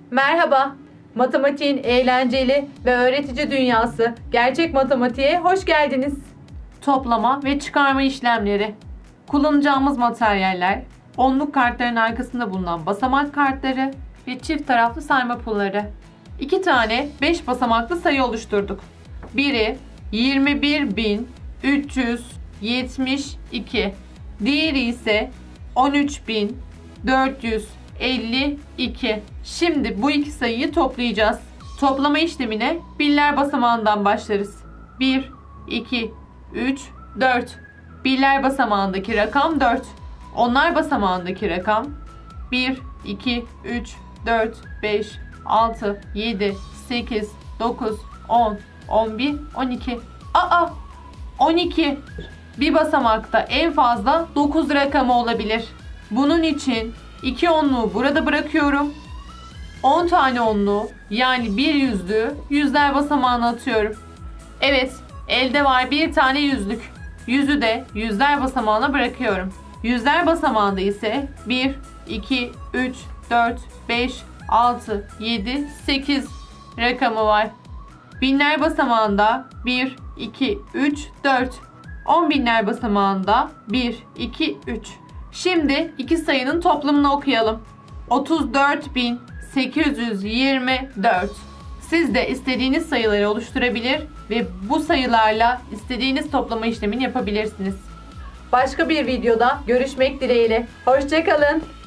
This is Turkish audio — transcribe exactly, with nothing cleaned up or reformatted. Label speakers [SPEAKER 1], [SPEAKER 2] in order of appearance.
[SPEAKER 1] Merhaba, matematiğin eğlenceli ve öğretici dünyası gerçek matematiğe hoş geldiniz.
[SPEAKER 2] Toplama ve çıkarma işlemleri. Kullanacağımız materyaller, onluk kartların arkasında bulunan basamak kartları ve çift taraflı sayma pulları. İki tane beş basamaklı sayı oluşturduk. Biri yirmi bir bin üç yüz yetmiş iki, diğeri ise on üç bin dört yüz elli iki. Şimdi bu iki sayıyı toplayacağız. Toplama işlemine birler basamağından başlarız. bir, iki, üç, dört. Birler basamağındaki rakam dört. Onlar basamağındaki rakam bir, iki, üç, dört, beş, altı, yedi, sekiz, dokuz, on, on bir, on iki. Aa! on iki. Bir basamakta en fazla dokuz rakamı olabilir. Bunun için iki onluğu burada bırakıyorum. on tane onluğu yani bir yüzlüğü yüzler basamağına atıyorum. Evet, elde var bir tane yüzlük. Yüzü de yüzler basamağına bırakıyorum. Yüzler basamağında ise bir, iki, üç, dört, beş, altı, yedi, sekiz rakamı var. Binler basamağında bir, iki, üç, dört. on binler basamağında bir, iki, üç. Şimdi iki sayının toplamını okuyalım. otuz dört bin sekiz yüz yirmi dört. Siz de istediğiniz sayıları oluşturabilir ve bu sayılarla istediğiniz toplama işlemini yapabilirsiniz.
[SPEAKER 1] Başka bir videoda görüşmek dileğiyle. Hoşça kalın.